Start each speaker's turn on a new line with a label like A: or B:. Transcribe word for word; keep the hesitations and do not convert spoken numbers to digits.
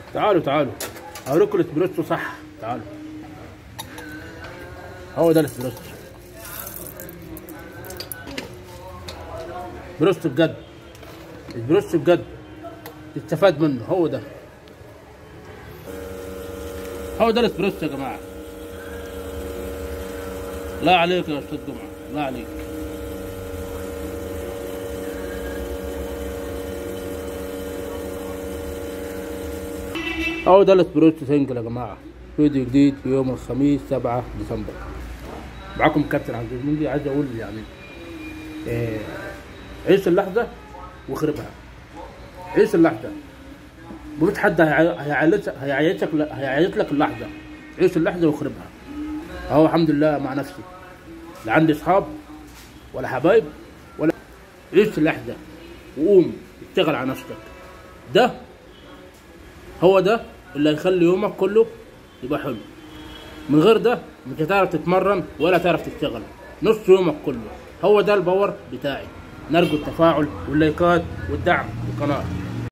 A: تعالوا تعالوا اوريكم الاسبريسو صح. تعالوا، هو ده الاسبريسو. اسبريسو بجد، اسبريسو بجد تستفاد منه. هو ده هو ده الاسبريسو يا جماعه. لا عليك يا استاذ جمعه، لا عليك. هو ده الاسبريسو سنجل يا جماعه. فيديو جديد في يوم الخميس سبعة ديسمبر. معاكم كابتن عبد المنعم. عايز اقول يعني إيه، عيش اللحظه واخربها. عيش اللحظه، مفيش حد هيعيشك هيعيشك هيعيش لك اللحظه. عيش اللحظه واخربها. اهو الحمد لله مع نفسي، لا عندي اصحاب ولا حبايب ولا. عيش اللحظه وقوم اشتغل على نفسك. ده هو ده اللي هيخلي يومك كله يبقى حلو. من غير ده مش هتعرف تتمرن ولا تعرف تشتغل نص يومك كله. هو ده الباور بتاعي. نرجو التفاعل واللايكات والدعم للقناه.